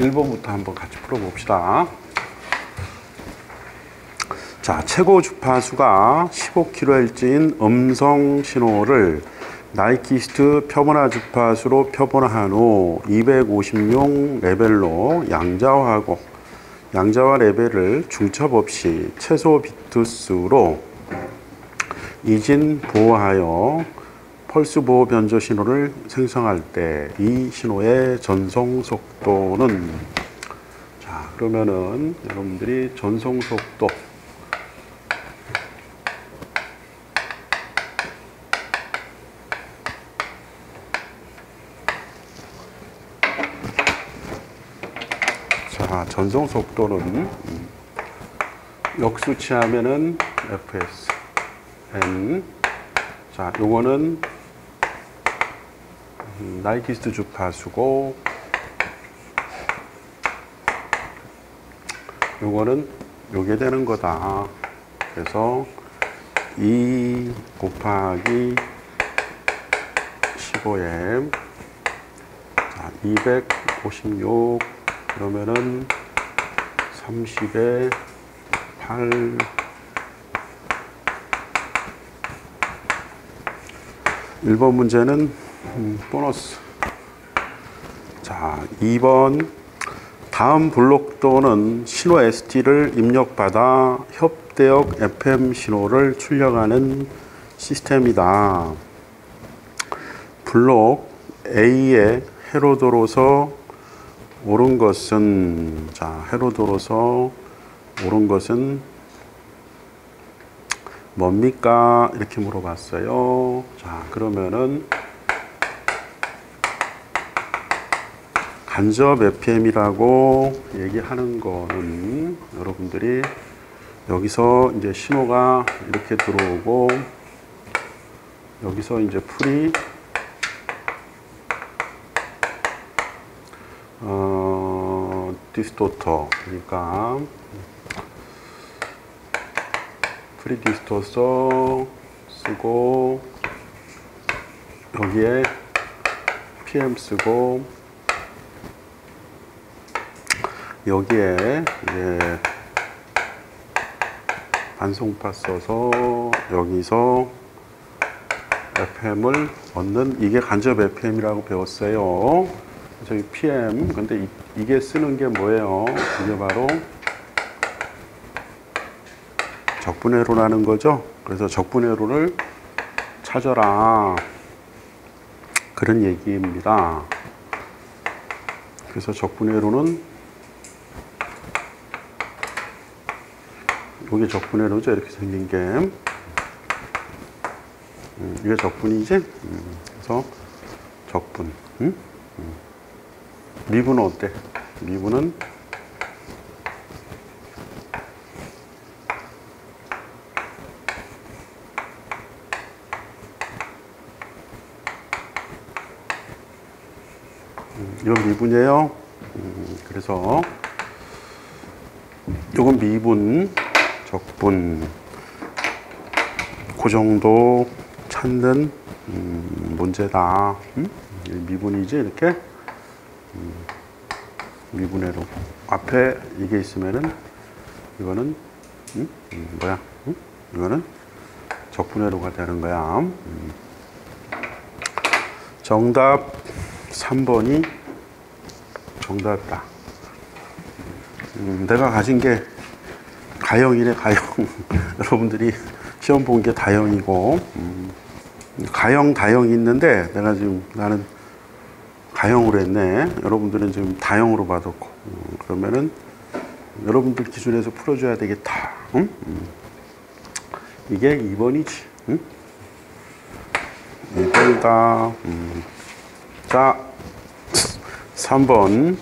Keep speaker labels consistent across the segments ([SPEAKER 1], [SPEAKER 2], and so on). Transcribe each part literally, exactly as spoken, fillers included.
[SPEAKER 1] 일 번부터 한번 같이 풀어봅시다. 자, 최고 주파수가 십오 킬로헤르츠인 음성 신호를 나이키스트 표본화 주파수로 표본화한 후 이백오십육 레벨로 양자화하고 양자화 레벨을 중첩 없이 최소 비트수로 이진 보호하여 펄스 보호 변조 신호를 생성할 때 이 신호의 전송 속도는, 자, 그러면은 여러분들이 전송 속도 자, 전송 속도는 역수치하면은 에프에스 N. 자, 요거는 나이키스트 주파수고, 요거는 요게 되는 거다. 그래서 이 곱하기 십오 엠, 자, 이백오십육 그러면은 삼십에 팔, 일 번 문제는 음, 보너스. 자, 이 번 다음 블록도는 신호 에스티를 입력받아 협대역 에프엠 신호를 출력하는 시스템이다. 블록 A의 헤로도로서 옳은 것은, 자, 헤로도로서 옳은 것은 뭡니까? 이렇게 물어봤어요. 자, 그러면은 간접 에프엠이라고 얘기하는 거는 여러분들이 여기서 이제 신호가 이렇게 들어오고 여기서 이제 풀이 어, 디스토터, 그러니까 프리 디스토서 쓰고 여기에 피엠 쓰고 여기에 이제 반송파 써서 여기서 에프엠을 얻는, 이게 간접 에프엠이라고 배웠어요. 저기 피엠. 근데 이, 이게 쓰는 게 뭐예요? 이게 바로 적분회로라는 거죠. 그래서 적분회로를 찾아라, 그런 얘기입니다. 그래서 적분회로는 이게 적분회로죠. 이렇게 생긴 게. 음, 이게 적분이지? 음, 그래서 적분. 음? 음. 미분은 어때? 미분은 음, 이건 미분이에요. 음, 그래서 이건 미분, 적분, 그 정도 찾는 음, 문제다. 음? 미분이지, 이렇게. 음, 미분회로. 앞에 이게 있으면은 이거는 음? 음, 뭐야? 음? 이거는 적분회로가 되는 거야. 음. 정답 삼 번이 정답이다. 음, 내가 가진 게 가형이네, 가형. 여러분들이 시험 본 게 다형이고, 음, 가형, 다형이 있는데, 내가 지금 나는 가형으로 했네. 여러분들은 지금 다형으로 받았고, 음, 그러면은 여러분들 기준에서 풀어줘야 되겠다. 응? 음. 이게 이 번이지. 응? 이 번이다. 음. 자, 삼 번.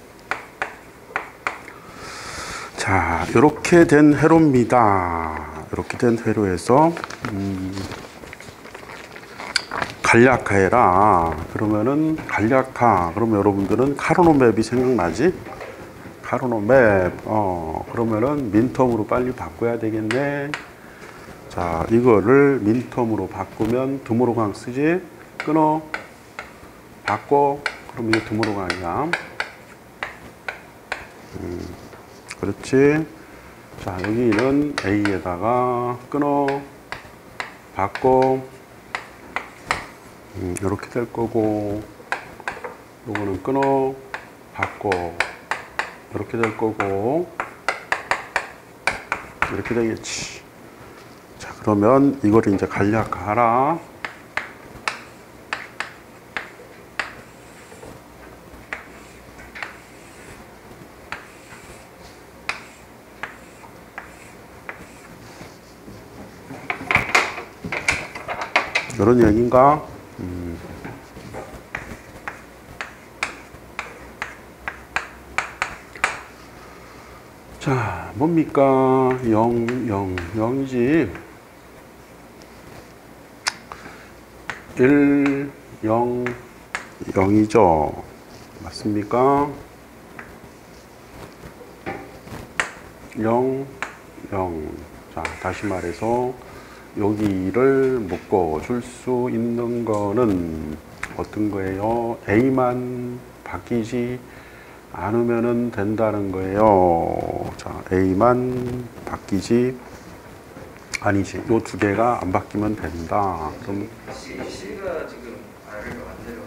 [SPEAKER 1] 자, 이렇게 된 회로입니다. 이렇게 된 회로에서 음, 간략화해라. 그러면은 간략화. 그러면 여러분들은 카르노 맵이 생각나지? 카르노 맵. 어, 그러면은 민텀으로 빨리 바꿔야 되겠네. 자, 이거를 민텀으로 바꾸면 드모로강 쓰지? 끊어. 바꿔. 그럼 이게 드모로강이야. 음, 그렇지. 자, 여기는 A에다가 끊어. 바꿔. 음, 이렇게 될 거고, 요거는 끊어. 바꿔. 이렇게 될 거고, 이렇게 되겠지. 자, 그러면 이걸 이제 간략화하라. 이런 얘기인가? 음. 자, 뭡니까? 영, 영, 영이지. 일, 영, 영이죠. 맞습니까? 영, 영. 자, 다시 말해서 여기를 묶어줄 수 있는 거는 어떤 거예요? A만 바뀌지 않으면 된다는 거예요. 자, A만 바뀌지 아니지. 요 두 개가 안 바뀌면 된다. 그럼
[SPEAKER 2] C가 지금 R을 만들어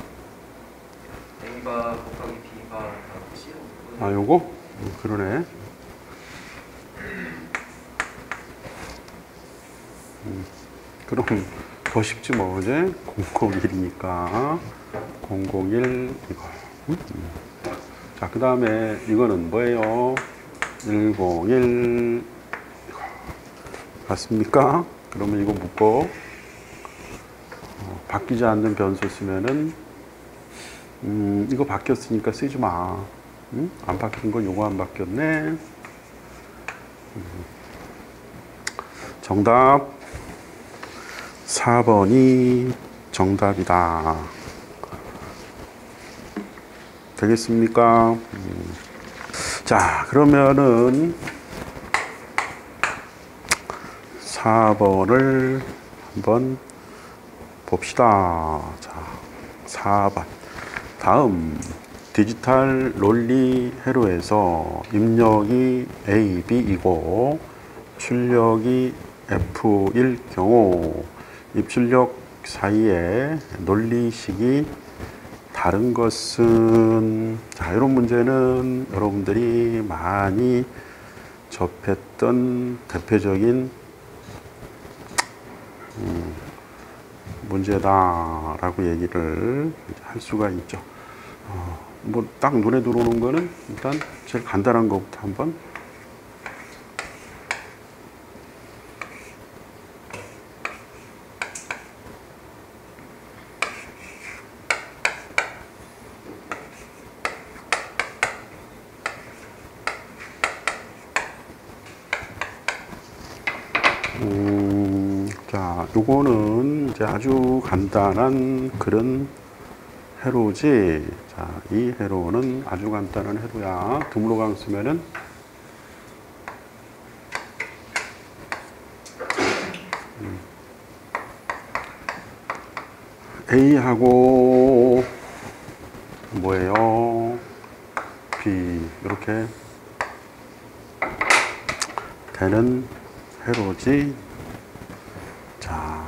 [SPEAKER 2] A바 곱하기 B바 C로
[SPEAKER 1] 아, 요거? 그러네. 음, 그럼 더 쉽지 뭐, 그지? 공공일이니까 공공일 이거. 음. 자, 그 다음에 이거는 뭐예요? 일공일 이거. 맞습니까? 그러면 이거 묶어. 어, 바뀌지 않는 변수 쓰면은 음, 이거 바뀌었으니까 쓰지 마. 음? 안 바뀐 건 요거 안 바뀌었네. 음. 정답 사 번이 정답이다. 되겠습니까? 음. 자, 그러면은 사 번을 한번 봅시다. 자, 사 번. 다음 디지털 논리 회로에서 입력이 A, B이고 출력이 F일 경우 입출력 사이에 논리식이 다른 것은, 자, 이런 문제는 여러분들이 많이 접했던 대표적인 음, 문제다라고 얘기를 할 수가 있죠. 어, 뭐 딱 눈에 들어오는 거는 일단 제일 간단한 것부터 한번. 음, 자, 요거는 이제 아주 간단한 그런 회로지. 자, 이 회로는 아주 간단한 회로야. 드물어강 쓰면은 음, A하고 뭐예요? B 이렇게 되는 회로지. 자,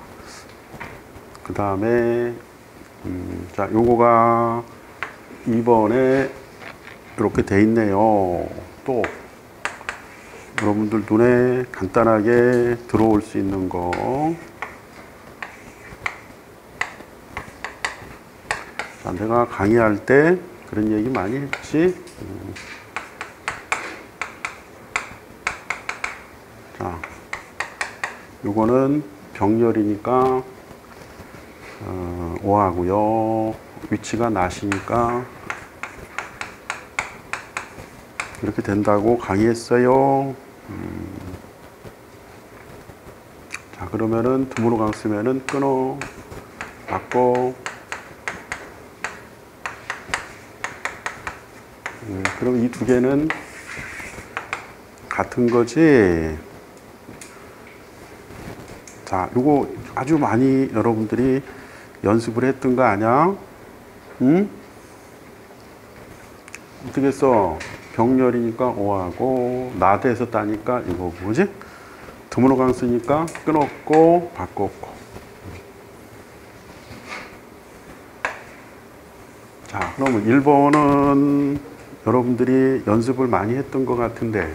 [SPEAKER 1] 그 다음에 음, 자, 요거가 이 번에 이렇게 돼 있네요. 또 여러분들 눈에 간단하게 들어올 수 있는 거. 자, 내가 강의할 때 그런 얘기 많이 했지. 음. 자, 요거는 병렬이니까 어, 오하고요. 위치가 낫이니까 이렇게 된다고 강의했어요. 음. 자, 그러면은 드문호강 쓰면은 끊어, 바꿔. 음, 그럼 이 두 개는 같은 거지. 자, 요거 아주 많이 여러분들이 연습을 했던 거 아니야? 응? 어떻게 써? 병렬이니까 오하고 나대에서 따니까 이거 뭐지? 드문호강 쓰니까 끊었고 바꿨고. 자, 그러면 일 번은 여러분들이 연습을 많이 했던 것 같은데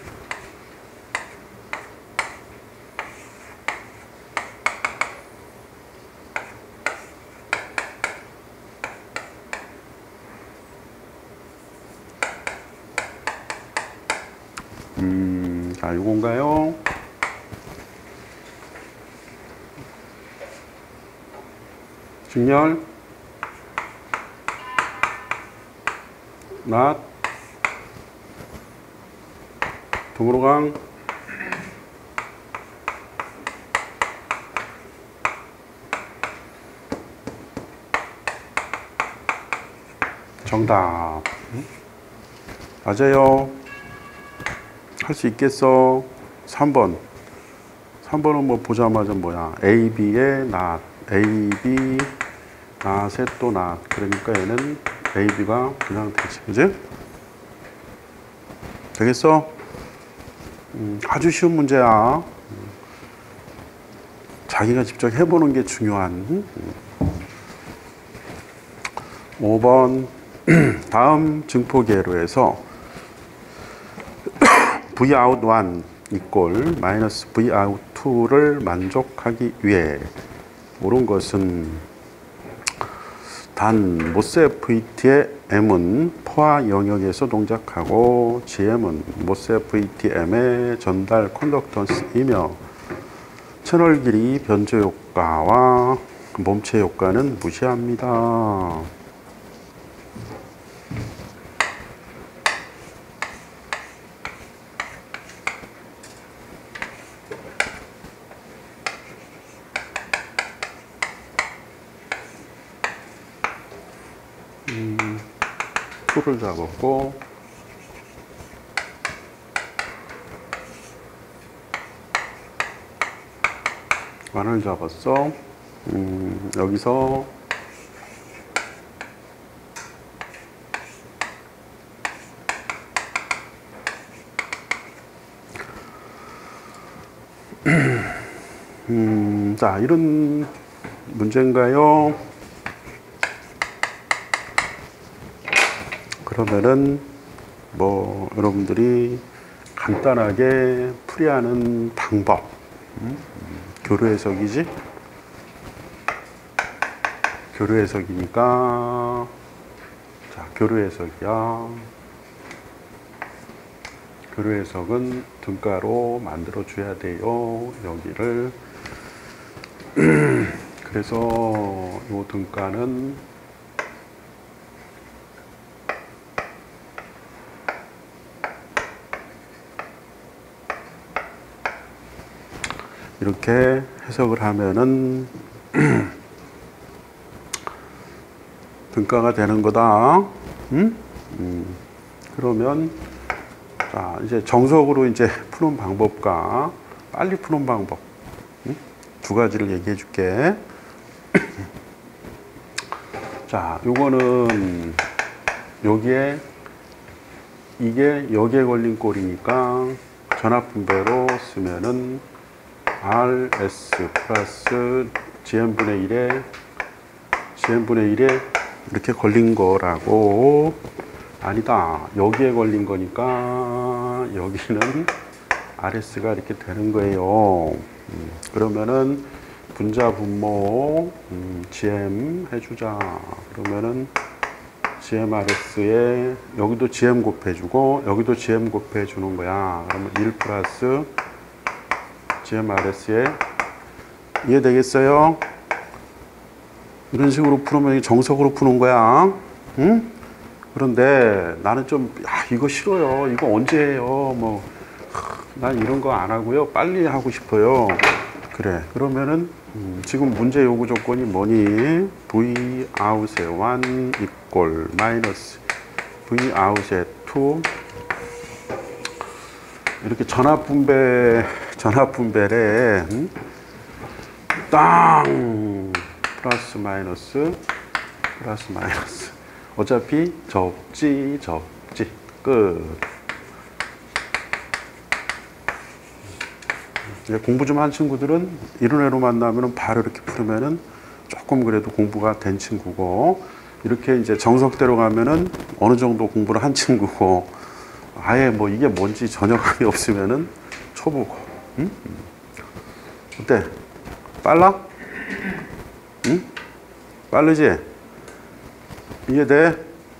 [SPEAKER 1] 음, 자, 요건가요? 직렬 not 드문호강 정답. 맞아요. 할 수 있겠어. 삼 번. 삼 번은 뭐 보자마자 뭐야. A, B의 not. A, B, not의 또 not. 그러니까 얘는 A, B가 그냥 되지. 그지? 되겠어? 음, 아주 쉬운 문제야. 자기가 직접 해보는 게 중요한. 오 번. 다음 증포계로에서 V out 일 이꼴 마이너스 V out 이를 만족하기 위해 옳은 것은 단 모세 브이티의 M은 포화 영역에서 동작하고 지엠은 모세 브이티엠의 전달 컨덕턴스이며 채널 길이 변조 효과와 몸체 효과는 무시합니다. 음, 풀을 잡았고 완을 잡았어. 음, 여기서 음, 자, 이런 문제인가요? 그러면은 뭐 여러분들이 간단하게 풀이하는 방법, 음? 교류 해석이지? 교류 해석이니까 자, 교류 해석이야. 교류 해석은 등가로 만들어 줘야 돼요. 여기를 그래서 이 등가는 이렇게 해석을 하면은 등가가 되는 거다. 음? 음. 그러면 자, 이제 정석으로 이제 푸는 방법과 빨리 푸는 방법 음? 두 가지를 얘기해 줄게. 자, 요거는 여기에 이게 여기에 걸린 꼴이니까 전압분배로 쓰면은 알에스 플러스 지엠분의 일에 지엠분의 일에 이렇게 걸린 거라고. 아니다, 여기에 걸린 거니까 여기는 알에스가 이렇게 되는 거예요. 음, 그러면은 분자 분모 음, 지엠 해주자. 그러면은 지엠알에스에 여기도 지엠 곱해주고 여기도 지엠 곱해주는 거야. 그러면 일 플러스 지엠알에스에 이해되겠어요? 이런 식으로 풀으면 정석으로 푸는 거야. 응? 그런데 나는 좀, 야, 이거 싫어요. 이거 언제 해요? 뭐, 난 이런 거 안 하고요. 빨리 하고 싶어요. 그래. 그러면은 음, 지금 문제 요구 조건이 뭐니? V 아웃에 일 이꼴 마이너스 V 아웃에 이 이렇게 전압 분배 전압 분배래. 음? 땅 플러스 마이너스 플러스 마이너스 어차피 접지 접지 끝. 이제 공부 좀 한 친구들은 이런 애로 만나면 바로 이렇게 풀으면은 조금 그래도 공부가 된 친구고, 이렇게 이제 정석대로 가면은 어느 정도 공부를 한 친구고, 아예 뭐 이게 뭔지 전혀 감이 없으면은 초보고. 응? 어때? 빨라? 응? 빠르지? 이해돼?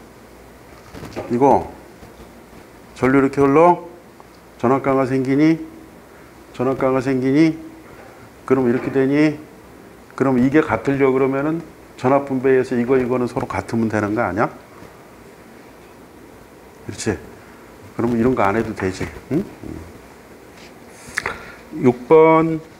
[SPEAKER 1] 이거 전류 이렇게 흘러? 전압가가 생기니? 전압가가 생기니? 그럼 이렇게 되니? 그럼 이게 같으려 그러면은 전압 분배에서 이거 이거는 서로 같으면 되는 거 아니야? 그렇지? 그러면 이런 거 안 해도 되지. 응? 육 번